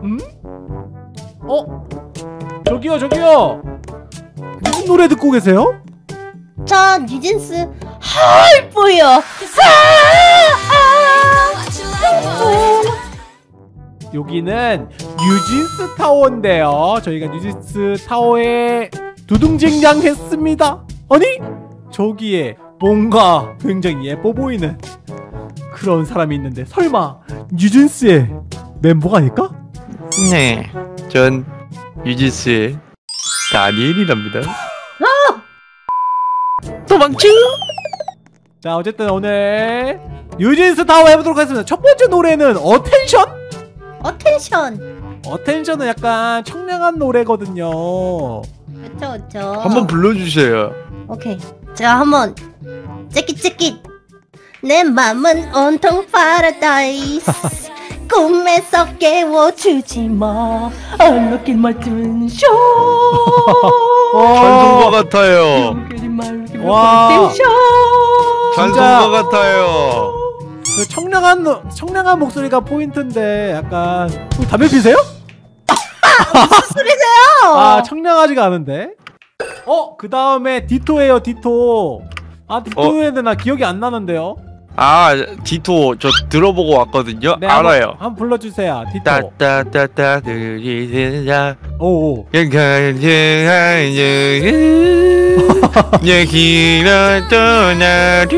저기요. 무슨 노래 듣고 계세요? 전 뉴진스 하이보요. 여기는 뉴진스 타워인데요. 저희가 뉴진스 타워에 두둥직냥 했습니다. 아니? 저기에 뭔가 굉장히 예뻐 보이는 그런 사람이 있는데 설마 뉴진스의 멤버가 아닐까? 네, 전 뉴진스의 다니엘이랍니다. 도망쳐! 자, 어쨌든 오늘 뉴진스 타워 해보도록 하겠습니다. 첫 번째 노래는 어텐션? 어텐션은 약간 청량한 노래거든요. 그쵸. 한번 불러주세요. 오케이. 제가 한번 째깃 내 맘은 온통 파라다이스 꿈에서 깨워주지 마 얼룩인 멋진 쇼 찬송가 같아요. 와, 찬송가 같아요. 그 청량한 목소리가 포인트인데 약간 담배 피세요? 무슨 소리세요? 아, 청량하지가 않은데. 그 다음에 디토예요. 디토. 디토에는 나 기억이 안 나는데요. 디토 저 들어보고 왔거든요. 네, 알아요. 한번 불러주세요. 디토. 따따따따 들리세요. 오오. 얘기를 떠나려.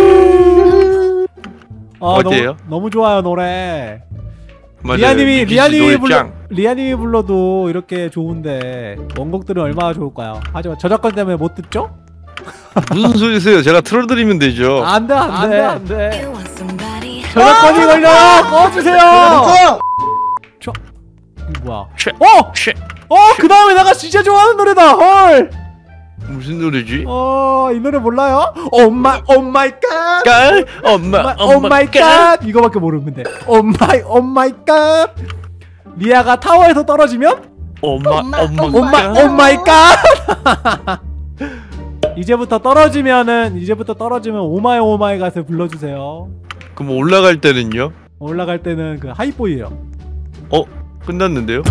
어때요? 너무 좋아요 노래. 맞아요. 리아님이 불러도 이렇게 좋은데 원곡들은 얼마나 좋을까요? 하지만 저작권 때문에 못 듣죠? 무슨 소리세요? 제가 틀어드리면 되죠. 안돼. 저작권이 걸려요. 꺼주세요. 이거 뭐야? 그 다음에 내가 진짜 좋아하는 노래다. 헐. 무슨 노래지? 이 노래 몰라요? 오 마이 갓. 오 마이 갓. 이거밖에 모르는데. 오 마이 갓. 리아가 타워에서 떨어지면 오 마이 갓. 이제부터 떨어지면 오 마이 갓을 불러주세요. 그럼 올라갈 때는요? 올라갈 때는 그 하이보이에요. 끝났는데요?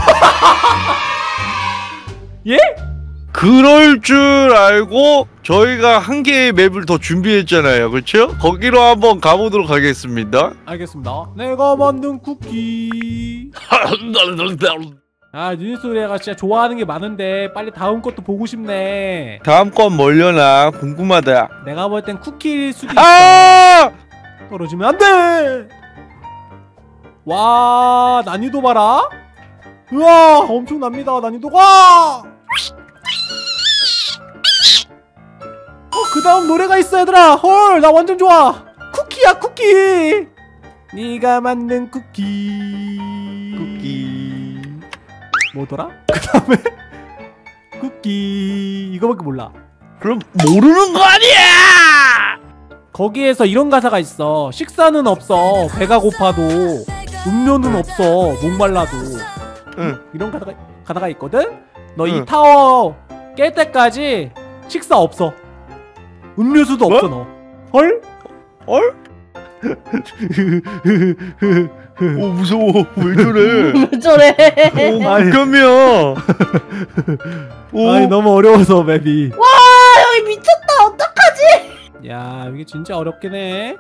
예? 그럴 줄 알고 저희가 한 개의 맵을 더 준비했잖아요. 그렇죠? 거기로 한번 가보도록 하겠습니다. 알겠습니다. 내가 만든 쿠키. 뉴진스 노래가 진짜 좋아하는 게 많은데 빨리 다음 것도 보고 싶네. 다음 건 뭘려나 궁금하다. 내가 볼 땐 쿠키일 수도 있어. 떨어지면 안 돼. 와, 난이도 봐라. 우와, 엄청납니다. 난이도가. 그 다음 노래가 있어 얘들아. 헐, 나 완전 좋아. 쿠키야 쿠키. 네가 만든 쿠키. 뭐더라? 그 다음에 쿠키. 이거밖에 몰라. 그럼 모르는 거 아니야. 거기에서 이런 가사가 있어. 식사는 없어 배가 고파도, 음료는 없어 목말라도. 이런 가사가 있거든. 너 이 타워 깰 때까지 식사 없어, 음료수도 없어. 너 헐? 무서워. 왜 저래? 왜 저래? 잠깐만요. 아니 너무 어려워서 맵이. 와, 여기 미쳤다. 어떡하지? 야, 이게 진짜 어렵긴 해.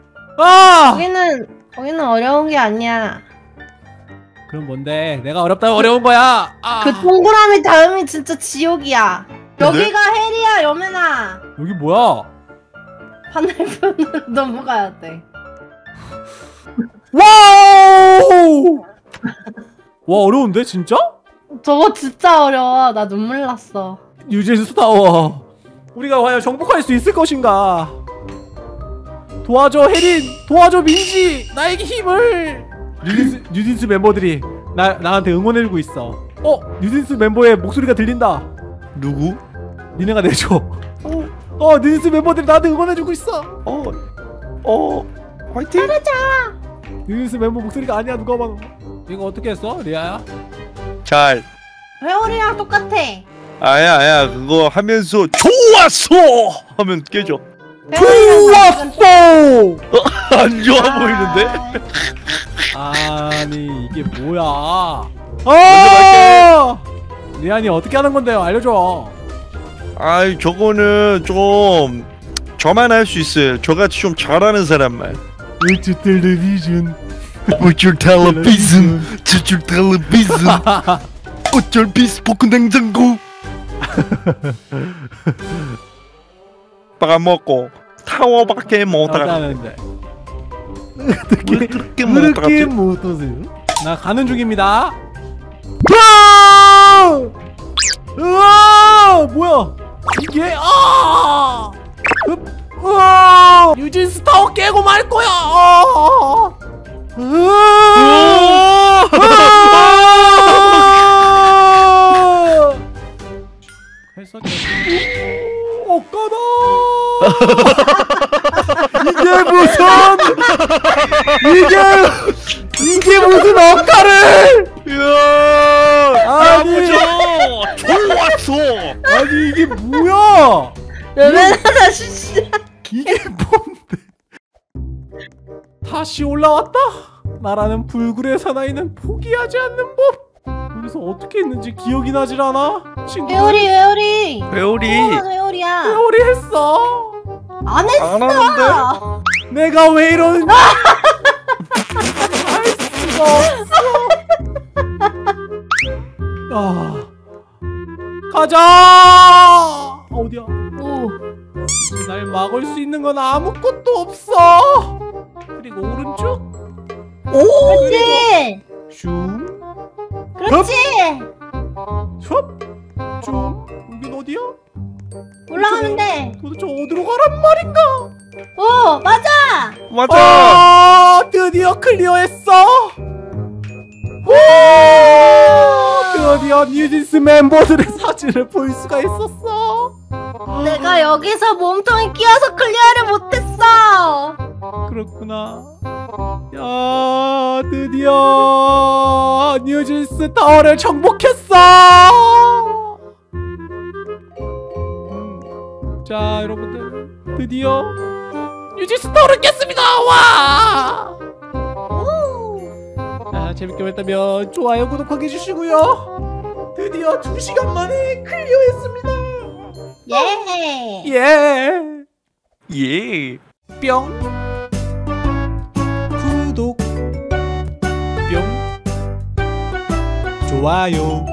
거기는 어려운 게 아니야. 그럼 뭔데? 내가 어렵다면 어려운 거야. 그 동그라미 다음이 진짜 지옥이야. 여기가 헬이야, 여매나. 여기 뭐야? 반대편으로 넘어가야 돼. 와우! 와, 어려운데 진짜? 저거 진짜 어려워. 나 눈물 났어. 뉴진스 타워. 우리가 과연 정복할 수 있을 것인가? 도와줘 혜린, 도와줘 민지, 나에게 힘을. 뉴진스 멤버들이 나한테 응원해주고 있어. 뉴진스 멤버의 목소리가 들린다. 누구? 니네가 내줘. 뉴진스 멤버들이 나한테 응원해주고 있어. 화이팅! 잘하자. 뉴진스 멤버 목소리가 아니야. 누가 봐도. 이거 어떻게 했어 리아야? 잘. 회오리랑 똑같아. 아야 그거 하면서 좋았어 하면 깨져. 좋았어. 안 좋아 보이는데? 아니 이게 뭐야? 리안이 어떻게 하는 건데요? 알려줘. 아이 저거는 좀 저만 할 수 있어요. 저같이 좀 잘하는 사람만. What's your television? What's your television? What's your television? 어쩔 비스포크 냉장고. 빠먹고 타워밖에 못하는데 왜 그렇게 못하세요? 나 가는 중입니다. 뭐야 이게? 유진스 타워 깨고 말 거야. 해서 까다. 이게 무슨 억가를? 아니 좋았어. 아니 이게 뭐야? 레벨하다 진짜. 이게 뭔데? 다시 올라왔다? 나라는 불굴의 사나이는 포기하지 않는 법. 여기서 어떻게 했는지 기억이 나질 않아. 친구. 회오리. 회오리야. 회오리 했어. 안 했어. 안 하는데? 내가 왜 이러는지 알 수가 없어. 가자. 어디야? 이제 날 막을 수 있는 건 아무것도 없어. 그리고 오른쪽. 그렇지. 슝. 그렇지. 슉. 쭉. 여긴 어디야? 올라가면 돼. 도대체 어디로 가란 말인가? 맞아. 드디어 클리어했어. 드디어 뉴진스 멤버들의 사진을 볼 수가 있었어. 내가 여기서 몸통이 끼어서 클리어를 못했어. 그렇구나. 야, 드디어 뉴진스 타워를 정복했어. 자, 여러분들 드디어 뉴진스 타워를 깼습니다. 와! 자, 재밌게 봤다면 좋아요, 구독하기 해주시고요. 드디어 2시간 만에 클리어했습니다. 예. 뿅. 구독. 뿅. 좋아요.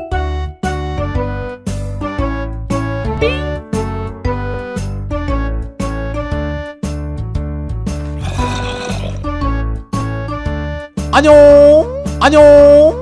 안녕.